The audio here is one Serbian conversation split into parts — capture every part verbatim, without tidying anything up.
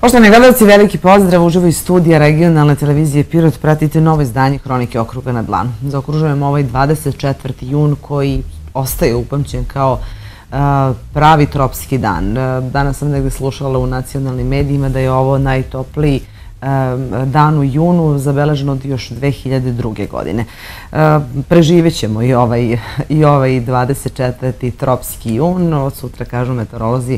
Poštovani gledalci, veliki pozdrav uživo iz studija regionalne televizije Pirot. Pratite novo izdanje Hronike okruga na dlanu. Zaokružujemo ovaj dvadeset četvrti jun koji ostaje upamćen kao pravi tropski dan. Danas sam negde slušala u nacionalnim medijima da je ovo najtopliji dan u junu, zabeležen od još dve hiljade druge. godine. Preživjet ćemo i ovaj, i ovaj dvadeset četvrti tropski jun. Od sutra, kažu meteorolozi,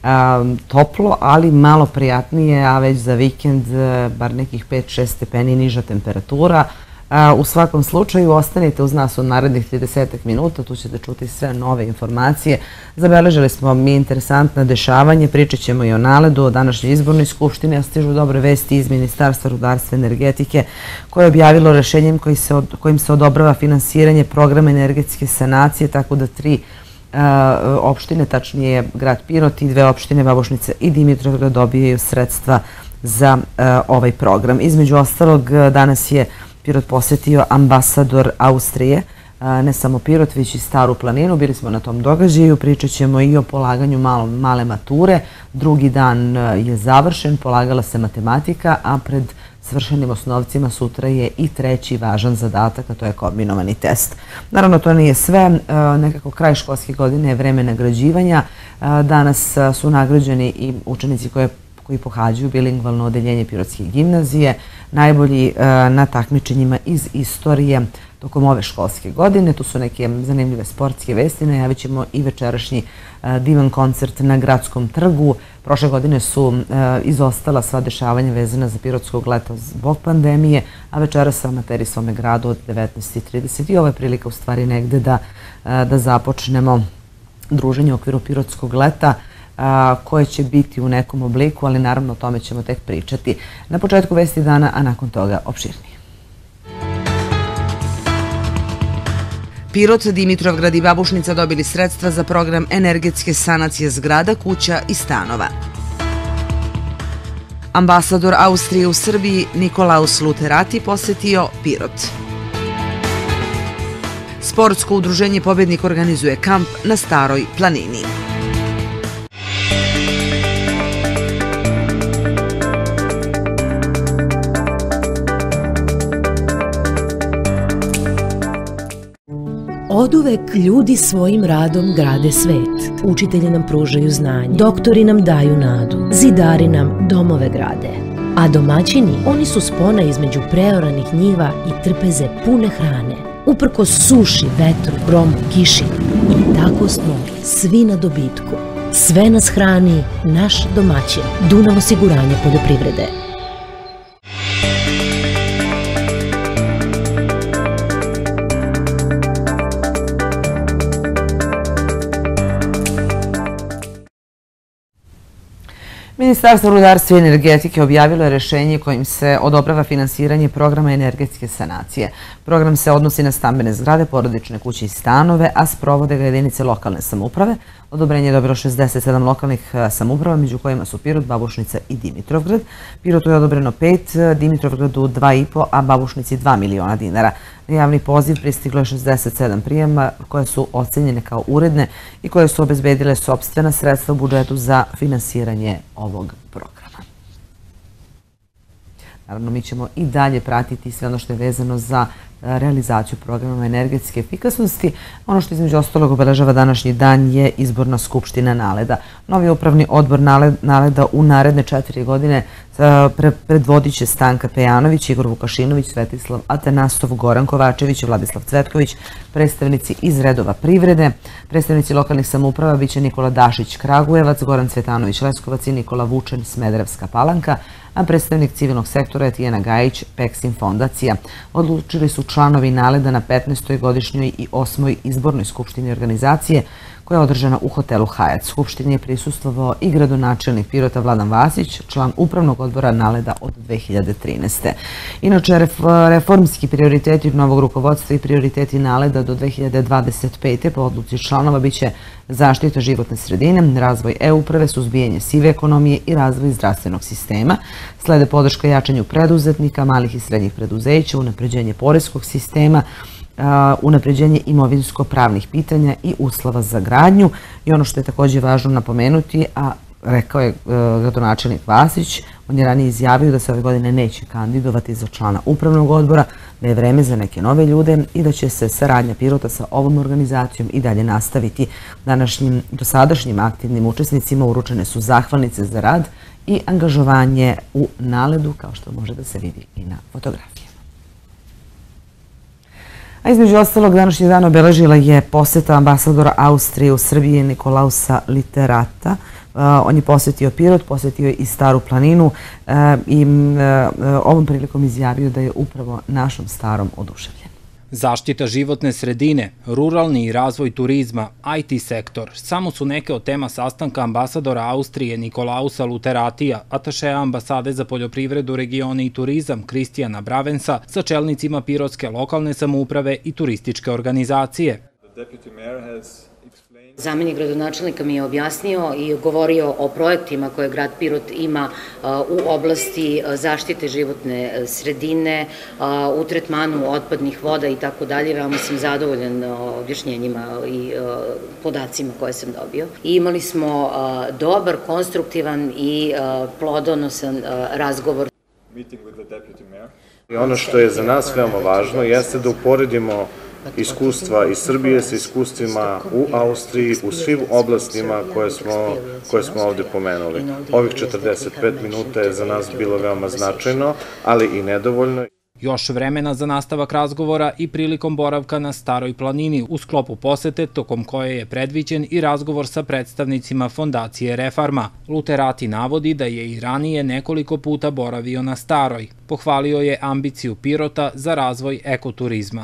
toplo, ali malo prijatnije, a već za vikend bar nekih pet do šest stepeni niža temperatura. U svakom slučaju, ostanite uz nas u narednih trideset minuta, tu ćete čuti sve nove informacije. Zabeležili smo mi interesantna dešavanje, pričat ćemo i o NALED-u, o današnjoj izbornoj skupštini, a stižu dobre vesti iz Ministarstva rudarstva i energetike koje je objavilo rešenjem kojim se odobrava finansiranje programa energetske sanacije, tako da tri opštine, tačnije grad Pirot i dve opštine Babušnica i Dimitrovgrad dobijaju sredstva za ovaj program. Između ostalog, danas je Pirot posetio ambasador Austrije, ne samo Pirot, već i Staru planinu. Bili smo na tom događaju, pričat ćemo i o polaganju male mature. Drugi dan je završen, polagala se matematika, a pred svršenim osnovcima sutra je i treći važan zadatak, a to je kombinovani test. Naravno, to nije sve. Nekako kraj školske godine je vreme nagrađivanja. Danas su nagrađeni i učenici koje koji pohađaju bilingvalno odeljenje Pirotske gimnazije, najbolji na takmičenjima iz istorije tokom ove školske godine. Tu su neke zanimljive sportske vesti. Najavit ćemo i večerašnji divan koncert na Gradskom trgu. Prošle godine su izostala sva dešavanja vezana za Pirotskog leta zbog pandemije, a večera sa amateri svome gradu od devetnaest i trideset. I ovo je prilika u stvari negde da započnemo druženje u okviru Pirotskog leta, koje će biti u nekom obliku, ali naravno o tome ćemo tek pričati na početku vesti dana, a nakon toga opširnije. Pirot, Dimitrovgrad i Babušnica dobili sredstva za program energetske sanacije zgrada, kuća i stanova. Ambasador Austrije u Srbiji Nikolaus Luterati posetio Pirot. Sportsko udruženje Pobednik organizuje kamp na Staroj planini. Oduvek ljudi svojim radom grade svet. Učitelji nam pružaju znanje, doktori nam daju nadu, zidari nam domove grade. A domaćini, oni su spona između preoranih njiva i trpeze pune hrane. Uprkos suši, vetru, gromu, kiši. I tako smo svi na dobitku. Sve nas hrani naš domaćin, Dunav osiguranje poljoprivrede. Ministarstvo rudarstva i energetike objavilo je rešenje kojim se odobrava finansiranje programa energetske sanacije. Program se odnosi na stambene zgrade, porodične kuće i stanove, a sprovode ga jedinice lokalne samouprave. Odobrenje je dobilo šezdeset sedam lokalnih samouprava, među kojima su Pirot, Babušnica i Dimitrovgrad. Pirotu je odobreno pet, Dimitrovgradu dva i po, a Babušnici dva miliona dinara. Na javni poziv pristiglo je šezdeset sedam prijema koje su ocenjene kao uredne i koje su obezbedile sopstvena sredstva u budžetu za finansiranje ovog programa. Naravno, mi ćemo i dalje pratiti sve ono što je vezano za realizaciju programa energetske efikasnosti. Ono što između ostalog obeležava današnji dan je izborna skupština NALED-a. Novi upravni odbor NALED-a u naredne četiri godine predvodit će Stanka Pejanović, Igor Vukašinović, Svetislav Atanasov, Goran Kovačević i Vladislav Cvetković, predstavnici iz redova privrede. Predstavnici lokalnih samouprava biće Nikola Dašić Kragujevac, Goran Cvetanović Leskovac i Nikola Vučen Smederevska Palanka, a predstavnik civilnog sektora je Tijana Gajić, Peksim fondacija. Odlučili su članovi NALED-a na petnaestoj godišnjoj i osmoj izbornoj skupštini organizacije koja je održana u hotelu Hyatt. Skupštini je prisustvovao i gradonačelnik Pirota Vladan Vasić, član upravnog odbora NALED-a od dve hiljade trinaeste. Inače, reformski prioriteti novog rukovodstva i prioriteti NALED-a do dve hiljade dvadeset pete po odluci članova biće zaštita životne sredine, razvoj e-uprave, suzbijanje sive ekonomije i razvoj zdravstvenog sistema. Slede podrška jačanju preduzetnika, malih i srednjih preduzeća, unapređenje poreskog sistema, unapređenje imovinsko-pravnih pitanja i uslova za gradnju. I ono što je također važno napomenuti, a rekao je gradonačelnik Vasić. On je ranije izjavio da se ove godine neće kandidovati za člana upravnog odbora, da je vreme za neke nove ljude i da će se saradnja Pirota sa ovom organizacijom i dalje nastaviti. Današnjim dosadašnjim aktivnim učesnicima uručene su zahvalnice za rad i angažovanje u NALED-u, kao što može da se vidi i na fotografijama. A između ostalog, današnji dan obeležila je poseta ambasadora Austrije u Srbiji Nikolausa Literata. On je posetio Pirot, posetio je i Staru planinu i ovom prilikom izjavio da je upravo našom Starom oduševljen. Zaštita životne sredine, ruralni i razvoj turizma, I T sektor, samo su neke od tema sastanka ambasadora Austrije Nikolausa Luteratija, atašeja ambasade za poljoprivredu, regione i turizam Kristijana Bravensa sa čelnicima pirotske lokalne samouprave i turističke organizacije. Zamenik gradonačelnika mi je objasnio i govorio o projektima koje grad Pirot ima u oblasti zaštite životne sredine, u tretmanu otpadnih voda i tako dalje. Veoma sam zadovoljan objašnjenjima i podacima koje sam dobio. I imali smo dobar, konstruktivan i plodonosan razgovor. Ono što je za nas veoma važno jeste da uporedimo iskustva iz Srbije sa iskustvima u Austriji, u svim oblastima koje smo, koje smo ovde pomenuli. Ovih četrdeset pet minuta je za nas bilo veoma značajno, ali i nedovoljno. Još vremena za nastavak razgovora i prilikom boravka na Staroj planini u sklopu posete, tokom koje je predviđen i razgovor sa predstavnicima fondacije Reforma. Luterati navodi da je i ranije nekoliko puta boravio na Staroj. Pohvalio je ambiciju Pirota za razvoj ekoturizma.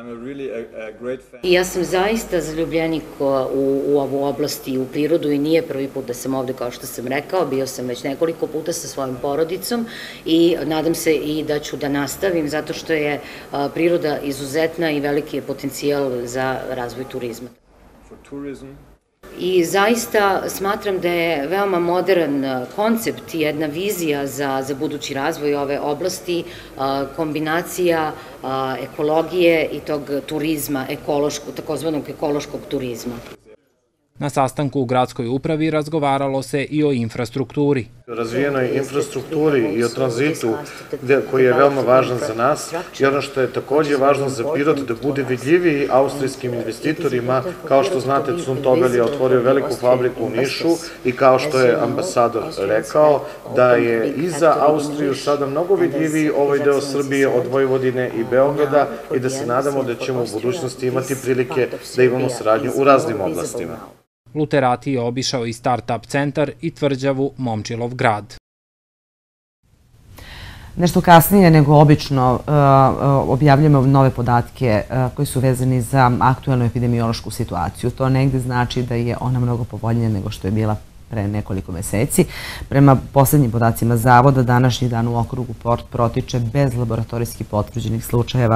I ja sam zaista zaljubljenik u ovu oblast i u prirodu i nije prvi put da sam ovde, kao što sam rekao, bio sam već nekoliko puta sa svojom porodicom i nadam se i da ću da nastavim zato što je priroda izuzetna i veliki je potencijal za razvoj turizma. I zaista smatram da je veoma modern koncept i jedna vizija za budući razvoj ove oblasti, kombinacija ekologije i tog turizma, takozvanog ekološkog turizma. Na sastanku u gradskoj upravi razgovaralo se i o infrastrukturi. Razvijenoj infrastrukturi i o tranzitu koji je veoma važan za nas i ono što je takođe važno za Pirot da bude vidljiviji austrijskim investitorima. Kao što znate, Zumtobel je otvorio veliku fabriku u Nišu i kao što je ambasador rekao da je i za Austriju sada mnogo vidljiviji ovaj deo Srbije od Vojvodine i Beograda i da se nadamo da ćemo u budućnosti imati prilike da imamo saradnju u raznim oblastima. Luterati je obišao i start-up centar i tvrđavu Momčilov grad. Nešto kasnije nego obično objavljujemo nove podatke koji su vezani za aktuelnu epidemiološku situaciju. To negde znači da je ona mnogo povoljnija nego što je bila pre nekoliko meseci. Prema poslednjim podacima Zavoda, današnji dan u okrugu protiče bez laboratorijski potvrđenih slučajeva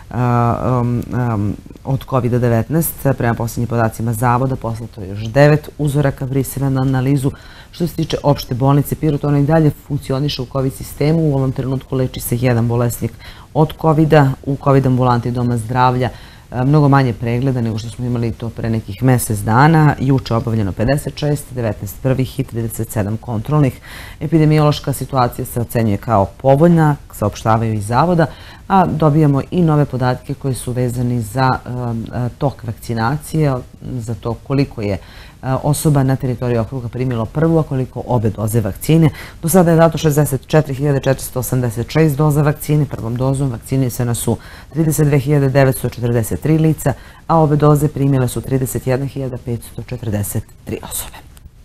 od kovid devetnaest. Prema poslednjim podacima Zavoda poslato je još devet uzoraka briseva na analizu. Što se tiče opšte bolnice Pirot, ona i dalje funkcioniše u kovid sistemu. U ovom trenutku leči se jedan bolesnik od kovida. U kovid ambulanti Doma zdravlja mnogo manje pregleda nego što smo imali to pre nekih mesec dana. Juče obavljeno pedeset šest, devetnaest prvih i trideset sedam kontrolnih. Epidemiološka situacija se ocenjuje kao povoljna, saopštavaju iz Zavoda, a dobijamo i nove podatke koji su vezani za tok vakcinacije, za to koliko je osoba na teritoriji okruga primilo prvu, a koliko obe doze vakcine. Do sada je dato šezdeset četiri hiljade četiristo osamdeset šest doza vakcine. Prvom dozom vakcinisana su trideset dve hiljade devetsto četrdeset tri lica, a obe doze primile su trideset jedna hiljada petsto četrdeset tri osobe.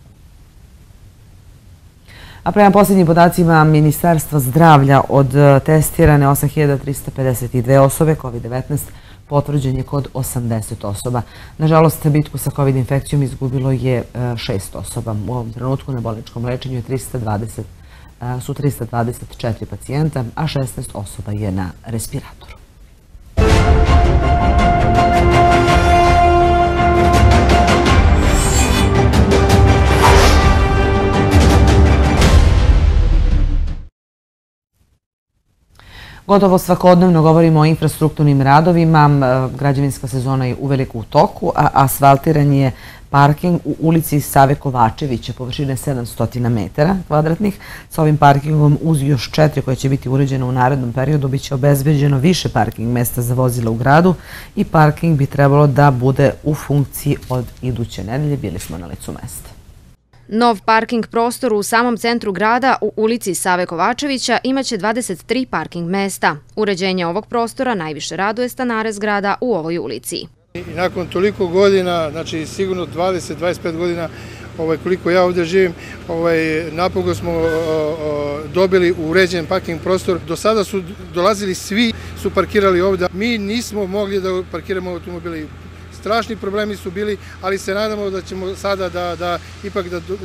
A prema posljednjim podacima Ministarstva zdravlja od testirane osam hiljada trista pedeset dve osobe kovid devetnaest potvrđen je kod osamdeset osoba. Nažalost, bitku sa kovid infekcijom izgubilo je šest osoba. U ovom trenutku na bolničkom lečenju je su trista dvadeset četiri pacijenta, a šesnaest osoba je na respiratoru. Gotovo svakodnevno govorimo o infrastrukturnim radovima. Građevinska sezona je uveliko u toku, a asfaltiran je parking u ulici Save Kovačevića, površine sedamsto metara kvadratnih. Sa ovim parkingom uz još četiri koje će biti uređene u narednom periodu biće obezbeđeno više parking mesta za vozila u gradu i parking bi trebalo da bude u funkciji od iduće nedelje. Bili smo na licu mesta. Nov parking prostor u samom centru grada u ulici Save Kovačevića imaće dvadeset tri parking mesta. Uređenje ovog prostora najviše raduje stanare zgrada u ovoj ulici. I nakon toliko godina, znači sigurno dvadeset do dvadeset pet godina koliko ja ovdje živim, napokon smo dobili uređen parking prostor. Do sada su dolazili svi, su parkirali ovdje. Mi nismo mogli da parkiramo automobili. Strašni problemi su bili, ali se nadamo da ćemo sada da ipak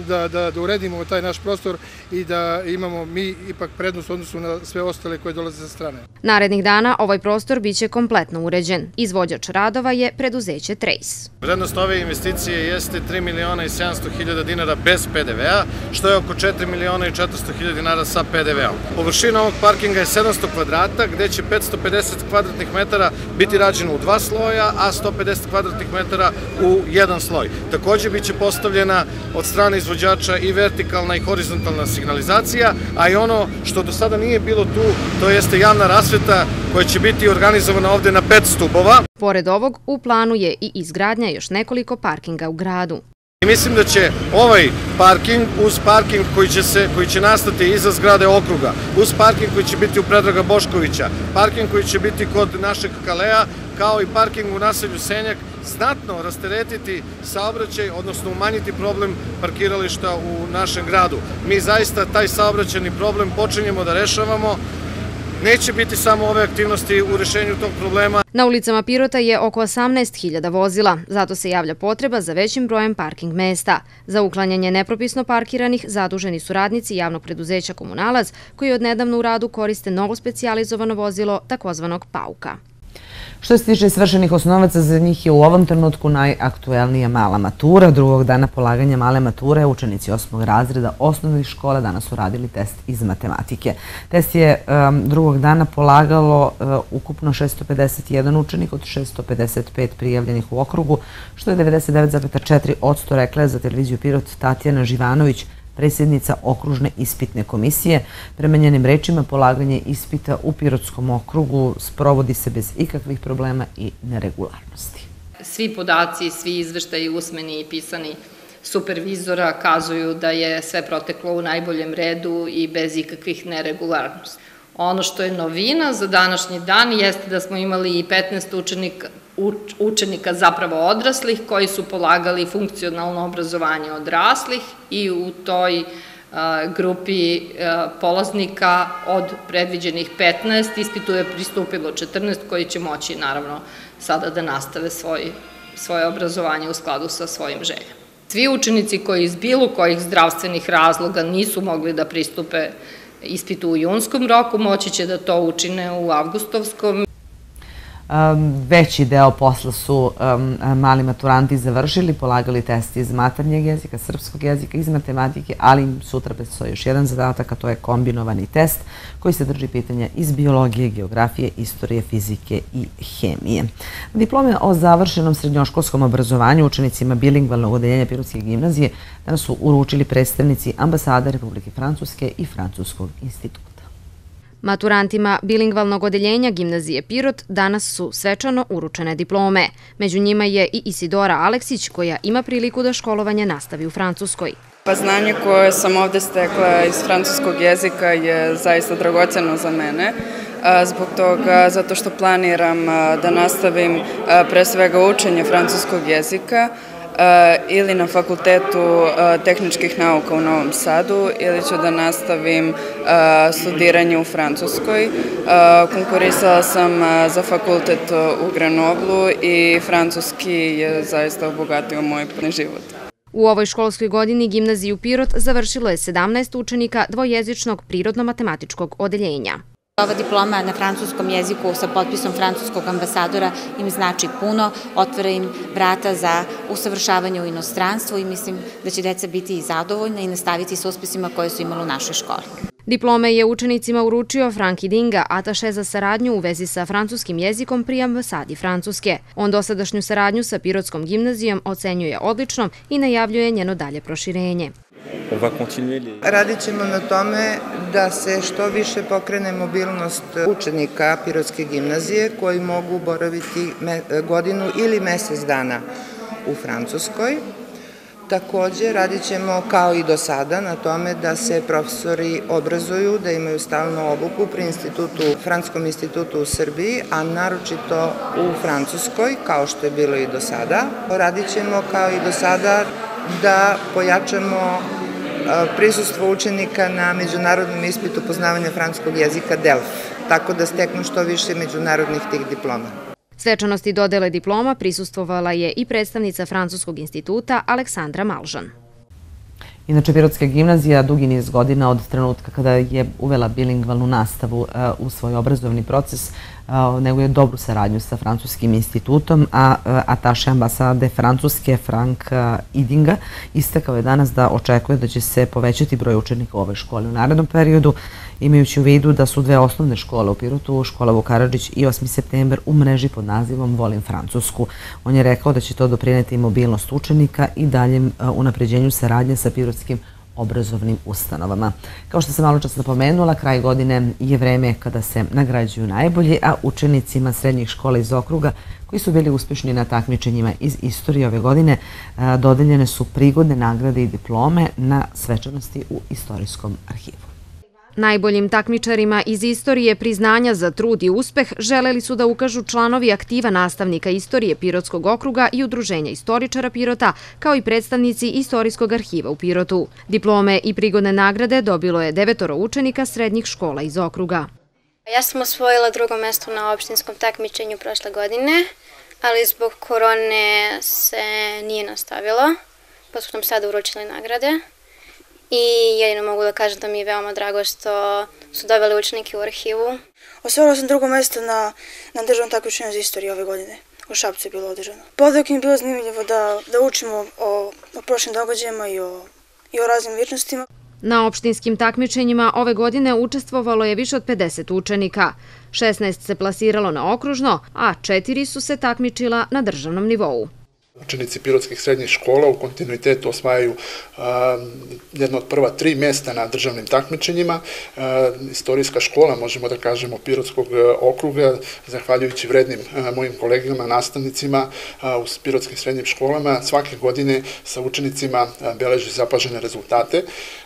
da uredimo taj naš prostor i da imamo mi ipak prednost u odnosu na sve ostale koje dolaze sa strane. Narednih dana ovaj prostor biće kompletno uređen. Izvođač radova je preduzeće Trace. Vrednost ove investicije jeste tri miliona i sedamsto hiljada dinara bez P D V-a, što je oko četiri miliona i četiristo hiljada dinara sa P D V-om. Površina ovog parkinga je sedamsto kvadrata, gde će petsto pedeset kvadratnih metara biti rađeno u dva sloja, a sto pedeset kvadratnih metara u jedan sloj. Također biće postavljena od strane izvođača i vertikalna i horizontalna signalizacija, a i ono što do sada nije bilo tu, to jeste javna rasveta koja će biti organizovana ovdje na pet stubova. Pored ovog, u planu je i izgradnja još nekoliko parkinga u gradu. Mislim da će ovaj parking uz parking koji će nastati iza zgrade okruga, uz parking koji će biti u Predraga Boškovića, parking koji će biti kod našeg Kalea, kao i parking u naselju Senjak, znatno rasteretiti saobraćaj, odnosno umanjiti problem parkirališta u našem gradu. Mi zaista taj saobraćajni problem počinjemo da rešavamo. Neće biti samo ove aktivnosti u rešenju tog problema. Na ulicama Pirota je oko osamnaest hiljada vozila, zato se javlja potreba za većim brojem parking mesta. Za uklanjanje nepropisno parkiranih zaduženi su radnici javnog preduzeća Komunalac, koji odnedavno u radu koriste novo specijalizovano vozilo takozvanog Pauka. Što se tiče svršenih osnovaca, za njih je u ovom trenutku najaktuelnija mala matura. Drugog dana polaganja male mature učenici osmog razreda osnovnih škola danas su radili test iz matematike. Test je drugog dana polagalo ukupno šesto pedeset jedan učenik od šesto pedeset pet prijavljenih u okrugu, što je devedeset devet zarez četiri posto, rekla je za televiziju Pirot Tatjana Živanović, predsjednica okružne ispitne komisije. Prema njenim rečima, polaganje ispita u Pirotskom okrugu sprovodi se bez ikakvih problema i neregularnosti. Svi podaci, svi izveštaji, usmeni i pisani supervizora kazuju da je sve proteklo u najboljem redu i bez ikakvih neregularnosti. Ono što je novina za današnji dan jeste da smo imali i petnaest učenika učenika zapravo odraslih koji su polagali funkcionalno obrazovanje odraslih i u toj grupi polaznika od predviđenih petnaest ispitu je pristupilo četrnaest koji će moći naravno sada da nastave svoje obrazovanje u skladu sa svojim željama. Svi učenici koji iz bilo kojih zdravstvenih razloga nisu mogli da pristupe ispitu u junskom roku, moći će da to učine u avgustovskom. Veći deo posla su mali maturanti završili, polagali test iz maternjeg jezika, srpskog jezika, iz matematike, ali sutra predstoji još jedan zadatak, a to je kombinovani test koji sadrži pitanja iz biologije, geografije, istorije, fizike i hemije. Diplome o završenom srednjoškolskom obrazovanju učenicima bilingvalnog odeljenja Pirotske gimnazije danas su uručili predstavnici ambasade Republike Francuske i Francuskog instituta. Maturantima bilingvalnog odeljenja gimnazije Pirot danas su svečano uručene diplome. Među njima je i Isidora Aleksić, koja ima priliku da školovanje nastavi u Francuskoj. Znanje koje sam ovde stekla iz francuskog jezika je zaista dragoceno za mene. Zbog toga, zato što planiram da nastavim pre svega učenje francuskog jezika ili na Fakultetu tehničkih nauka u Novom Sadu ili ću da nastavim studiranje u Francuskoj. Konkurisala sam za fakultet u Grenoblu i francuski je zaista obogatio moj život. U ovoj školskoj godini gimnaziju Pirot završilo je sedamnaest učenika dvojezičnog prirodno-matematičkog odeljenja. Ova diploma na francuskom jeziku sa potpisom francuskog ambasadora im znači puno, otvara im vrata za usavršavanje u inostranstvu i mislim da će deca biti i zadovoljna i nastaviti s uspisima koje su imali u našoj školi. Diplome je učenicima uručio Franki Dinga, ataše za saradnju u vezi sa francuskim jezikom pri ambasadi Francuske. On dosadašnju saradnju sa Pirotskom gimnazijom ocenjuje odličnom i najavljuje njeno dalje proširenje. Radit ćemo na tome da se što više pokrene mobilnost učenika Pirotske gimnazije koji mogu boraviti godinu ili mesec dana u Francuskoj. Takođe, radit ćemo kao i do sada na tome da se profesori obrazuju, da imaju stalnu obuku pri institutu, Francuskom institutu u Srbiji, a naročito u Francuskoj, kao što je bilo i do sada. Radit ćemo kao i do sada da pojačamo prisustvo učenika na međunarodnom ispitu poznavanja francuskog jezika D E L F, tako da steknu što više međunarodnih tih diploma. Svečanosti dodele diploma prisustvovala je i predstavnica Francuskog instituta Aleksandra Malžan. Inače, Pirotska gimnazija dugi niz godina od trenutka kada je uvela bilingvalnu nastavu u svoj obrazovni proces neguje dobru saradnju sa Francuskim institutom, a ataše ambasade Francuske Frank Idinga istakao je danas da očekuje da će se povećati broj učenika u ovoj školi u narednom periodu, imajući u vidu da su dve osnovne škole u Pirotu, škola Vuk Karadžić i osmi septembar, u mreži pod nazivom Volim Francusku. On je rekao da će to doprineti mobilnost učenika i daljem unapređenju saradnje sa pirotskim obrazovnim ustanovama. Kao što sam malo čas napomenula, kraj godine je vreme kada se nagrađuju najbolji, a učenicima srednjih škola iz okruga koji su bili uspešni na takmičenjima iz istorije ove godine dodeljene su prigodne nagrade i diplome na svečanosti u Istorijskom arhivu. Najboljim takmičarima iz istorije priznanja za trud i uspeh želeli su da ukažu članovi aktiva nastavnika istorije Pirotskog okruga i Udruženja istoričara Pirota, kao i predstavnici Istorijskog arhiva u Pirotu. Diplome i prigodne nagrade dobilo je devetoro učenika srednjih škola iz okruga. Ja sam osvojila drugo mesto na opštinskom takmičenju prošle godine, ali zbog korone se nije nastavilo, pa su nam sada uručili nagrade. I jedino mogu da kažem da mi je veoma drago što su doveli učenike u arhivu. Osvojila sam drugo mesto na, na državnom takmičenju za istoriju ove godine. U Šapcu je bilo održano. Podvijek mi je bilo zanimljivo da, da učimo o, o prošlim događajima i o, i o raznim ličnostima. Na opštinskim takmičenjima ove godine učestvovalo je više od pedeset učenika. šesnaest se plasiralo na okružno, a četiri su se takmičila na državnom nivou. Učenici pirotskih srednjih škola u kontinuitetu osvajaju jedno od prva tri mesta na državnim takmičenjima. Istorijska škola, možemo da kažemo, Pirotskog okruga, zahvaljujući vrednim mojim kolegama, nastavnicima u pirotskim srednjim školama, svake godine sa učenicima beleži zapažene rezultate.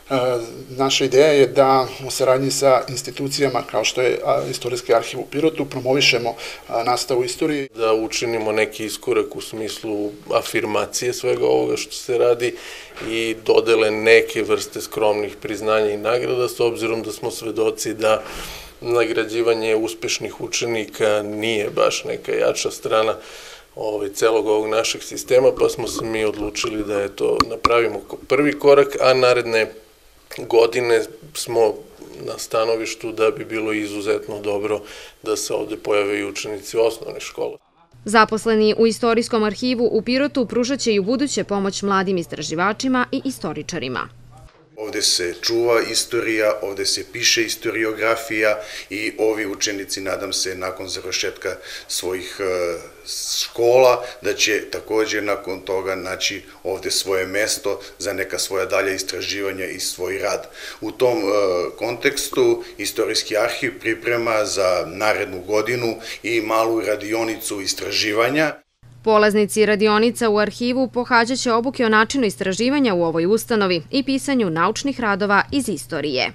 Naša ideja je da u saradnji sa institucijama kao što je Istorijski arhiv u Pirotu promovišemo nastavu istorije. Da učinimo neki iskorak u smislu afirmacije svega ovoga što se radi i dodele neke vrste skromnih priznanja i nagrada, s obzirom da smo svedoci da nagrađivanje uspešnih učenika nije baš neka jača strana celog ovog našeg sistema, pa smo se mi odlučili da je to napravimo kao prvi korak, a naredne godine smo na stanovištu da bi bilo izuzetno dobro da se ovde pojave i učenici osnovne škole. Zaposleni u Istorijskom arhivu u Pirotu pružat će i u buduće pomoć mladim istraživačima i istoričarima. Ovde se čuva istorija, ovde se piše istoriografija i ovi učenici, nadam se, nakon završetka svojih škola, da će također nakon toga naći ovde svoje mesto za neka svoja dalja istraživanja i svoj rad. U tom kontekstu Istorijski arhiv priprema za narednu godinu i malu radionicu istraživanja. Polaznici radionica u arhivu pohađat će obuke o načinu istraživanja u ovoj ustanovi i pisanju naučnih radova iz istorije.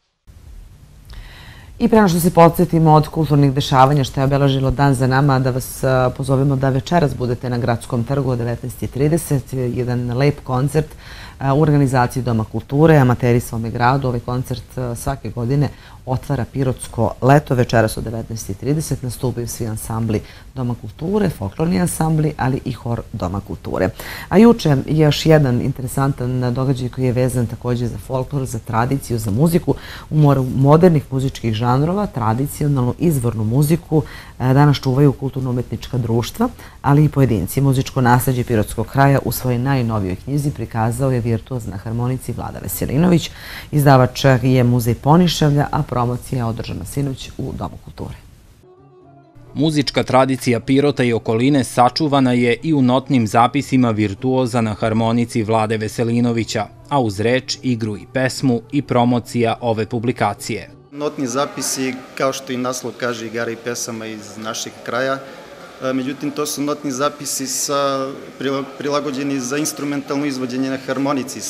I prema što se podsjetimo od kulturnih dešavanja što je obeležilo dan za nama, da vas pozovemo da večeras budete na Gradskom trgu od devetnaest i trideset, jedan lep koncert u organizaciji Doma kulture, amateri svome gradu. Ovaj koncert svake godine otvara Pirotsko leto. Večeras od devetnaest i trideset nastupaju svi ansambli Doma kulture, folklorni ansambli, ali i hor Doma kulture. A juče je još jedan interesantan događaj koji je vezan također za folklor, za tradiciju, za muziku. U moru modernih muzičkih žanra žanrova, tradicionalnu izvornu muziku danas čuvaju kulturno-umetnička društva, ali i pojedinci. Muzičko nasleđe Pirotskog kraja u svojoj najnovijoj knjizi prikazao je virtuoz na harmonici Vlada Veselinović. Izdavač je Muzej Ponišavlja, a promocija je održana sinoć u Domu kulture. Muzička tradicija Pirota i okoline sačuvana je i u notnim zapisima virtuoza na harmonici Vlade Veselinovića, a uz reč, igru i pesmu i promocija ove publikacije. Notni zapisi, kao što i naslov kaže, igara i pesama iz našeg kraja, međutim to su notni zapisi prilagođeni za instrumentalno izvođenje na harmonici,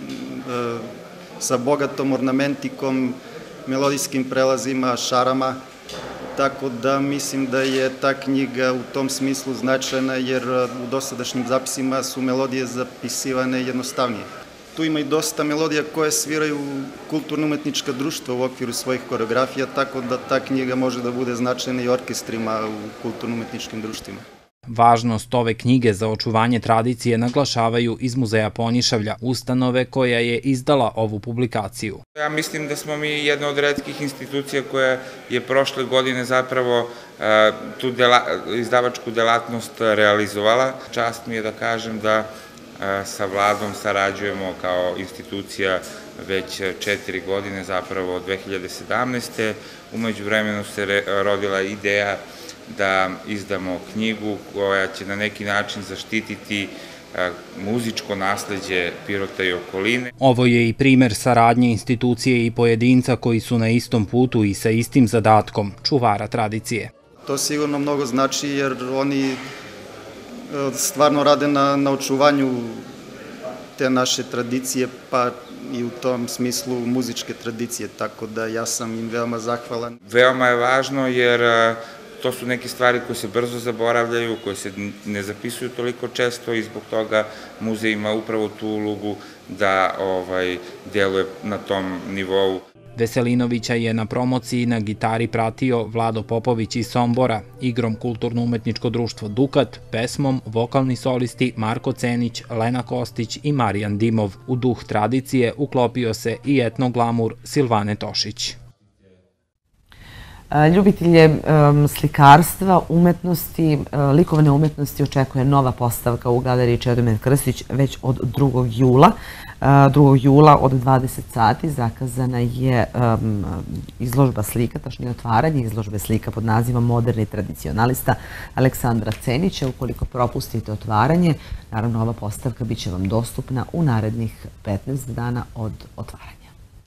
sa bogatom ornamentikom, melodijskim prelazima, šarama. Tako da mislim da je ta knjiga u tom smislu značajna, jer u dosadašnjim zapisima su melodije zapisivane jednostavnije. Tu ima i dosta melodija koje sviraju kulturno-umetnička društva u okviru svojih koreografija, tako da ta knjiga može da bude značajna i orkestrima u kulturno-umetničkim društvima. Važnost ove knjige za očuvanje tradicije naglašavaju iz Muzeja Ponišavlja, ustanove koja je izdala ovu publikaciju. Ja mislim da smo mi jedna od retkih institucija koja je prošle godine zapravo tu izdavačku delatnost realizovala. Čast mi je da kažem da sa Vladom sarađujemo kao institucija već četiri godine, zapravo od dve hiljade sedamnaeste. Umeđu vremenu se rodila ideja da izdamo knjigu koja će na neki način zaštititi muzičko nasleđe Pirota i okoline. Ovo je i primer saradnje institucije i pojedinca koji su na istom putu i sa istim zadatkom, čuvara tradicije. To sigurno mnogo znači, jer oni stvarno rade na očuvanju te naše tradicije, pa i u tom smislu muzičke tradicije, tako da ja sam im veoma zahvalan. Veoma je važno jer to su neke stvari koje se brzo zaboravljaju, koje se ne zapisuju toliko često i zbog toga muzej ima upravo tu ulogu da deluje na tom nivou. Veselinovića je na promociji na gitari pratio Vlado Popović iz Sombora, igrom Kulturno-umetničko društvo Dukat, pesmom vokalni solisti Marko Cenić, Lena Kostić i Marijan Dimov. U duh tradicije uklopio se i etnoglamur Silvane Tošić. Ljubitelje slikarstva, umetnosti, likovne umetnosti očekuje nova postavka u galeriji Čedomir Krstić već od drugog jula. drugog jula od dvadeset sati zakazana je izložba slika, tačnije otvaranje izložbe slika pod nazivom Moderni tradicionalista Aleksandra Cenića. Ukoliko propustite otvaranje, naravno ova postavka bit će vam dostupna u narednih petnaest dana od otvaranja.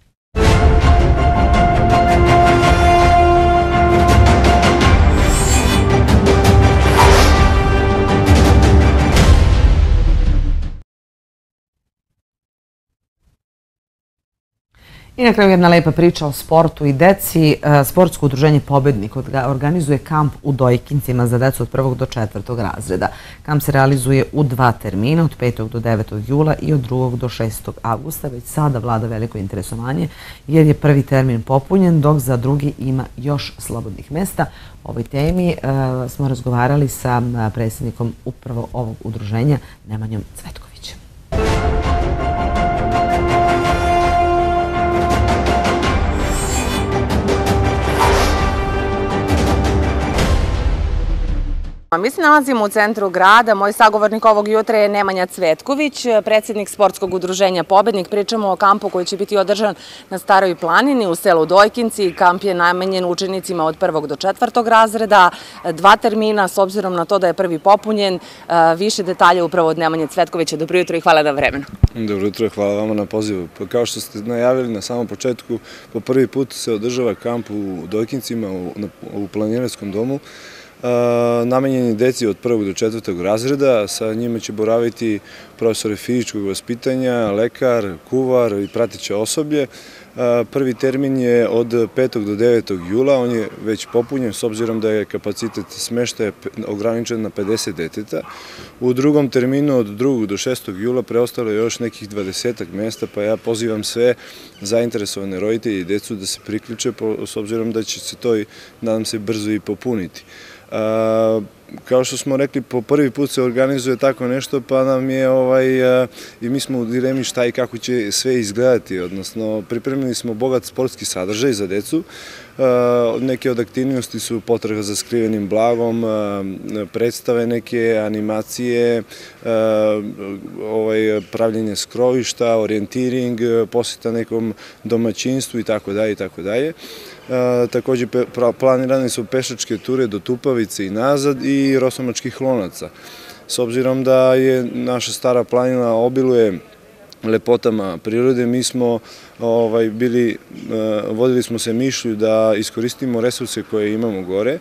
I na kraju jedna lepa priča o sportu i deci. Sportsko udruženje Pobednik organizuje kamp u Dojkincima za decu od prvog do četvrtog razreda. Kamp se realizuje u dva termina, od petog do devetog jula i od drugog do šestog avgusta. Već sada vlada veliko interesovanje jer je prvi termin popunjen, dok za drugi ima još slobodnih mesta. O ovoj temi smo razgovarali sa predsjednikom upravo ovog udruženja, Nemanjom Cvetkovićem. Mi se nalazimo u centru grada. Moj sagovornik ovog jutra je Nemanja Cvetković, predsjednik sportskog udruženja Pobednik. Pričamo o kampu koji će biti održan na Staroj planini u selu Dojkinci. Kamp je namenjen učenicima od prvog do četvrtog razreda, dva termina, s obzirom na to da je prvi popunjen. Više detalja upravo od Nemanje Cvetkovića. Dobro jutro i hvala na vremenu. Dobro jutro, hvala vama na pozivu. Kao što ste najavili na samom početku, po prvi put se održava kamp u Dojkincima u planinarskom domu. Namenjeni deci od prvog do četvrtog razreda. Sa njima će boraviti profesori fizičkog vaspitanja, lekar, kuvar i prateće osoblje. Prvi termin je od petog do devetog jula, on je već popunjen s obzirom da je kapacitet smeštaja ograničen na pedeset deteta. U drugom terminu od drugog do šestog jula preostalo je još nekih dvadesetak mesta, pa ja pozivam sve zainteresovane roditelje i decu da se priključe s obzirom da će se to, nadam se, brzo i popuniti. kao što smo rekli, po prvi put se organizuje tako nešto, pa nam je i mi smo u dilemi šta i kako će sve izgledati, odnosno pripremili smo bogat sportski sadržaj za decu. Neke od aktivnosti su potraga za skrivenim blagom, predstave neke, animacije, pravljenje skrovišta, orijentiring, posjeta nekom domaćinstvu itd. itd. Takođe planirane su pešačke ture do Tupavice i nazad i Rosomačkih lonaca. S obzirom da je naša Stara planina obiluje lepotama prirode, mi smo bili, vodili smo se mišlju da iskoristimo resurse koje imamo gore.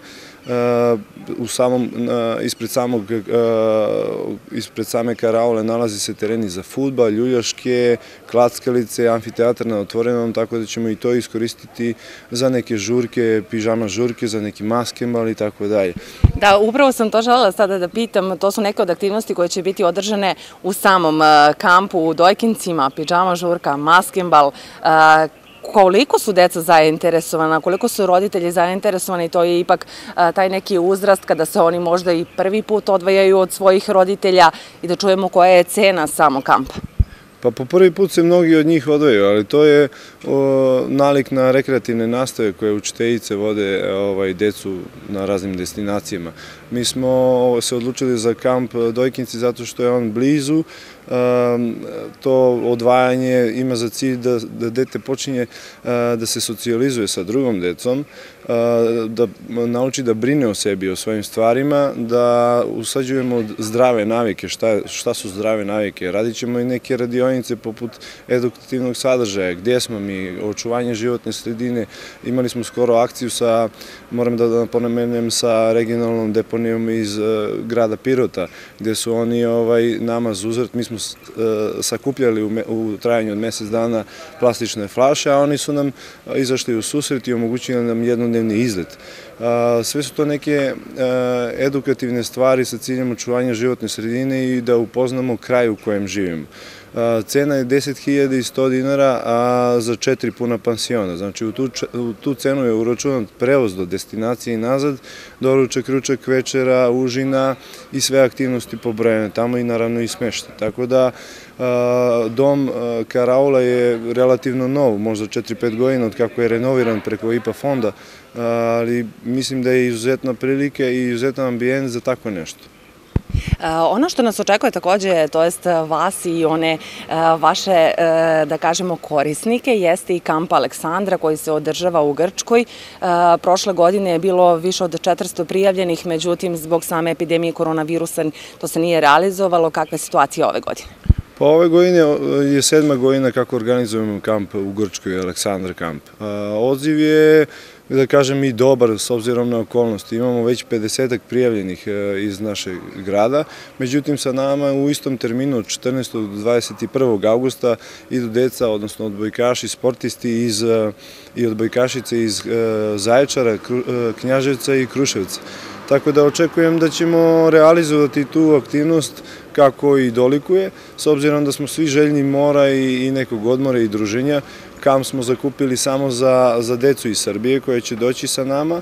Ispred samog, ispred same karaule nalazi se tereni za fudbal, ljuljaške, klackalice, amfiteatar na otvorenom, tako da ćemo i to iskoristiti za neke žurke, pižama žurke, za neki maskembal i tako dalje. Da, upravo sam to želela sada da pitam, to su neke od aktivnosti koje će biti održane u samom kampu u Dojkincima, pižama žurka, maskembal. Koliko su deca zainteresovana, koliko su roditelji zainteresovani, to je ipak taj neki uzrast kada se oni možda i prvi put odvajaju od svojih roditelja i da čujemo koja je cena samog kampa. Pa po prvi put se mnogi od njih odvajaju, ali to je nalik na rekreativne nastave koje učiteljice vode decu na raznim destinacijama. Mi smo se odlučili za kamp Dojkinci zato što je on blizu. To odvajanje ima za cilj da dete počinje da se socijalizuje sa drugom decom, da nauči da brine o sebi, o svojim stvarima, da usađujemo zdrave navike. Šta su zdrave navike? Radit ćemo i neke radionice poput edukativnog sadržaja, gdje smo mi, očuvanje životne sredine. Imali smo skoro akciju sa, moram da napomenem, sa regionalnom deponijom iz grada Pirota, gde su oni nama za uzvrat, mi smo sakupljali u trajanju od mesec dana plastične flaše, a oni su nam izašli u susret i omogućili nam jednodnevni izlet. Sve su to neke edukativne stvari sa ciljem očuvanja životne sredine i da upoznamo kraj u kojem živimo. Cena je deset hiljada sto dinara, a za četiri puna pansiona. Znači, u tu cenu je uračunat prevoz do destinacije i nazad, doručak, ručak, večera, užina i sve aktivnosti pobrojene tamo i naravno i smeštaj. Tako da, dom Karaula je relativno nov, možda četiri pet godina od kako je renoviran preko I P A fonda, ali mislim da je izuzetna prilika i izuzetan ambijent za tako nešto. Ono što nas očekuje takođe, to jest vas i one vaše, da kažemo, korisnike, jeste i kamp Aleksandra koji se održava u Grčkoj. Prošle godine je bilo više od četiristo prijavljenih, međutim, zbog same epidemije koronavirusa to se nije realizovalo. Kakva je situacija ove godine? Pa ove godine je sedma godina kako organizujemo kamp u Grčkoj, Aleksandra kamp. Odziv je, da kažem, i dobar s obzirom na okolnosti. Imamo već pedesetak prijavljenih iz našeg grada, međutim sa nama u istom terminu od četrnaestog do dvadeset prvog avgusta idu deca, odnosno odbojkaši, sportisti i odbojkašice iz Zaječara, Knjaževca i Kruševca. Tako da očekujem da ćemo realizovati tu aktivnost kako i dolikuje, s obzirom da smo svi željni mora i nekog odmora i druženja. Kamp smo zakupili samo za decu iz Srbije koja će doći sa nama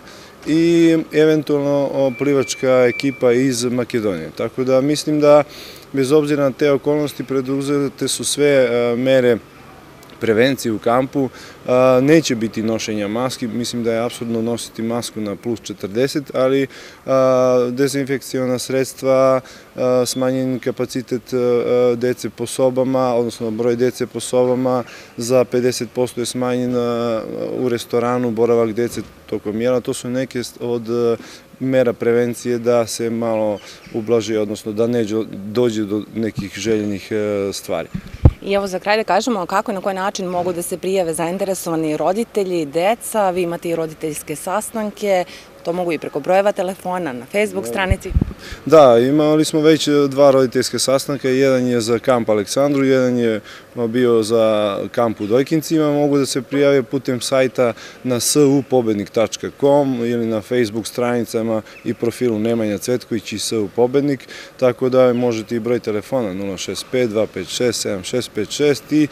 i eventualno plivačka ekipa iz Makedonije. Tako da mislim da bez obzira na te okolnosti preduzete su sve mere prevencije u kampu, neće biti nošenja maski, mislim da je apsurdno nositi masku na plus četrdeset, ali dezinfekcijona sredstva, smanjen kapacitet dece po sobama, odnosno broj dece po sobama, za pedeset posto je smanjen u restoranu boravak dece tokom jela. To su neke od mera prevencije da se malo ublaži, odnosno da ne dođe do nekih željenih stvari. I evo za kraj da kažemo kako i na koji način mogu da se prijave zainteresovani roditelji, deca, vi imate i roditeljske sastanke, to mogu i preko brojeva telefona, na Facebook stranici. Da, imali smo već dva roditeljske sastanka, jedan je za kamp Aleksandru, jedan je bio za kamp u Dojkincima, mogu da se prijave putem sajta na s u pobednik tačka com ili na Facebook stranicama i profilu Nemanja Cvetković i S U pobednik, tako da možete i broj telefona nula šest pet dva pet šest sedam šest pet šest i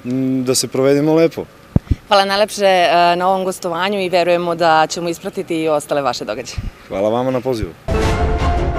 da se provedemo lepo. Hvala najlepše na ovom gostovanju i verujemo da ćemo ispratiti i ostale vaše događaje. Hvala vama na pozivu.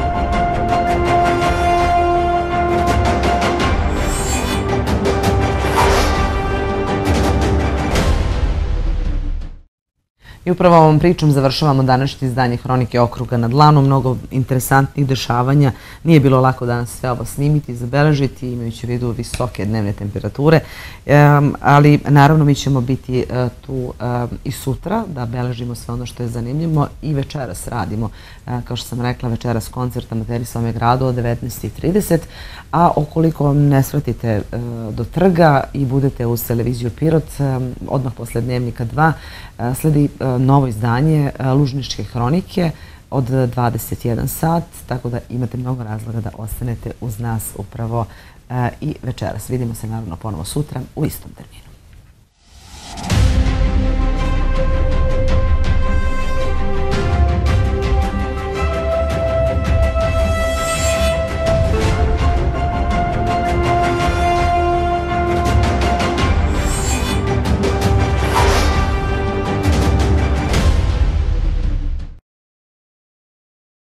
I upravo ovom pričom završavamo današnje izdanje Hronike okruga na dlanu. Mnogo interesantnih dešavanja. Nije bilo lako danas sve ovo snimiti, zabeležiti, imajući u vidu visoke dnevne temperature. Ali naravno mi ćemo biti tu i sutra da beležimo sve ono što je zanimljivo i večeras radimo. Kao što sam rekla, večeras koncert Amateri svome gradu od devetnaest i trideset. A ukoliko vam ne svratite do trga i budete uz televiziju Pirot, odmah posle Dnevnika dva sledi novo izdanje Lužničke hronike od dvadeset jedan sat, tako da imate mnogo razloga da ostanete uz nas upravo i večeras. Vidimo se naravno ponovo sutra u istom terminu.